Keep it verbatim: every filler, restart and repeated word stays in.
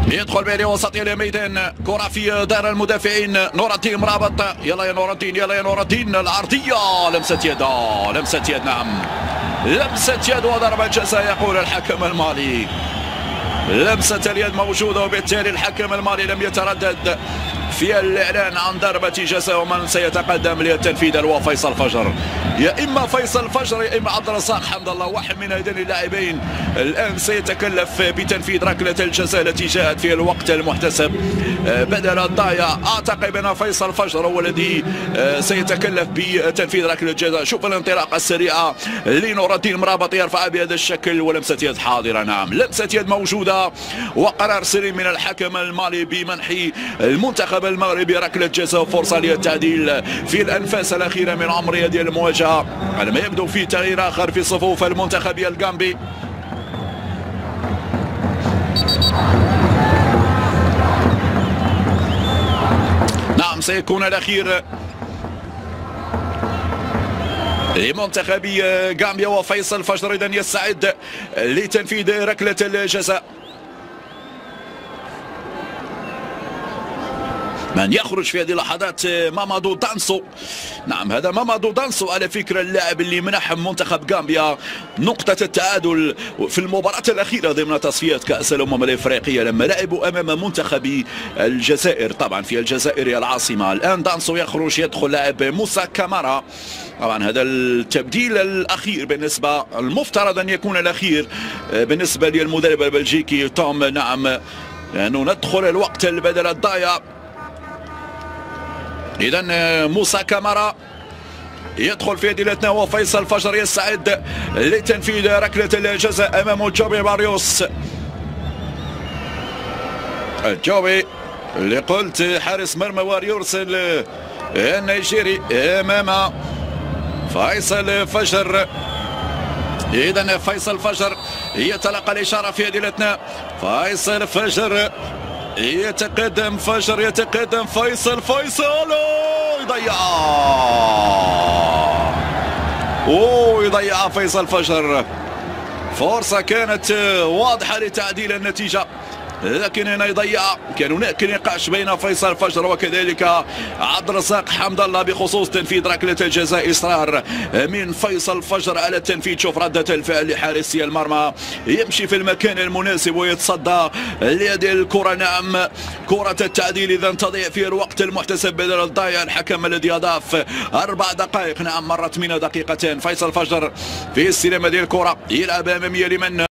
يدخل بين وسطي الميدان، كرة في دار المدافعين. نور الدين مرابط، يلا يا نور الدين، يلا يا نور الدين. العرضية لمسة يد، لمسة يد، نعم لمسة يد وضربة جزاء يقول الحكم المالي. لمسة اليد موجودة، وبالتالي الحكم المالي لم يتردد في الإعلان عن ضربة جزاء. ومن سيتقدم للتنفيذ هو فيصل فجر، يا إما فيصل فجر يا إما عبد الرزاق حمد الله، واحد من هذين اللاعبين الآن سيتكلف بتنفيذ ركلة الجزاء التي جاءت في الوقت المحتسب بدل الضايع. أعتقد أن فيصل فجر هو الذي سيتكلف بتنفيذ ركلة الجزاء. شوف الانطلاقة السريعة لنور الدين مرابط، يرفع بهذا الشكل، ولمسة يد حاضرة، نعم لمسة يد موجودة، وقرار سري من الحكم المالي بمنح المنتخب المغربي ركلة جزاء، فرصة للتعديل في الأنفاس الأخيرة من عمر هذه المواجهة. على ما يبدو في تغيير آخر في صفوف المنتخب الغامبي. نعم سيكون الأخير لمنتخب غامبيا، وفيصل فجر إذن يستعد لتنفيذ ركلة الجزاء. من يخرج في هذه اللحظات مامادو دانسو، نعم هذا مامادو دانسو على فكرة اللاعب اللي منح منتخب غامبيا نقطة التعادل في المباراة الأخيرة ضمن تصفيات كأس الأمم الإفريقية لما لعبوا أمام منتخب الجزائر، طبعا في الجزائر العاصمة. الآن دانسو يخرج، يدخل لاعب موسى كامارا. طبعا هذا التبديل الأخير بالنسبة، المفترض أن يكون الأخير بالنسبة للمدرب البلجيكي توم، نعم لأنه ندخل الوقت البدل الضايع. إذا موسى كامارا يدخل في هذه الاثناء، وفيصل فجر يستعد لتنفيذ ركلة الجزاء أمام جوبي ماريوس. جوبي اللي قلت حارس مرمى واريورس النيجيري أمام فيصل فجر. إذا فيصل فجر يتلقى الإشارة في هذه الاثناء. فيصل فجر يتقدم، فجر يتقدم، فيصل فيصل يضيع، اوه يضيع فيصل فجر. فرصة كانت واضحة لتعديل النتيجة، لكن هنا يضيع. كان هناك نقاش بين فيصل فجر وكذلك عبد الرزاق حمد الله بخصوص تنفيذ ركلة الجزاء. إصرار من فيصل فجر على التنفيذ. شوف ردة الفعل لحارسي المرمى، يمشي في المكان المناسب ويتصدى لهذه الكرة. نعم كرة التعديل إذا تضيع في الوقت المحتسب بدل الضايع. الحكم الذي أضاف أربع دقائق، نعم مرت من دقيقتين. فيصل فجر في استلام هذه الكرة، يلعب أمامية لمن